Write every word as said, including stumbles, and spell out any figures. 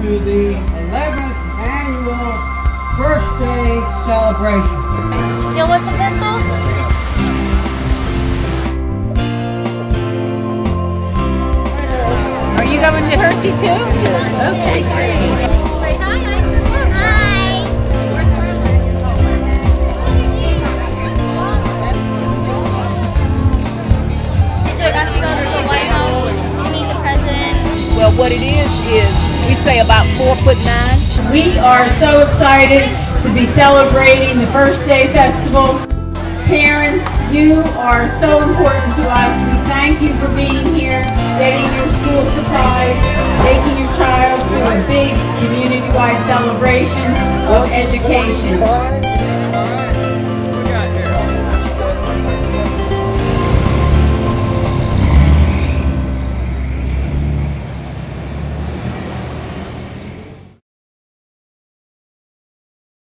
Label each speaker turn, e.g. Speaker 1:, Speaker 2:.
Speaker 1: to the eleventh annual First Day celebration.
Speaker 2: You want some pencils? Are you going to Hershey too? Okay, great. Say hi, Isis.
Speaker 3: Hi. So I got to go to the White House to meet the president.
Speaker 2: Well, what it is is we say about four foot nine.
Speaker 4: We are so excited to be celebrating the First Day Festival. Parents, you are so important to us. We thank you for being here, getting your school supplies, taking your child to a big community-wide celebration of education.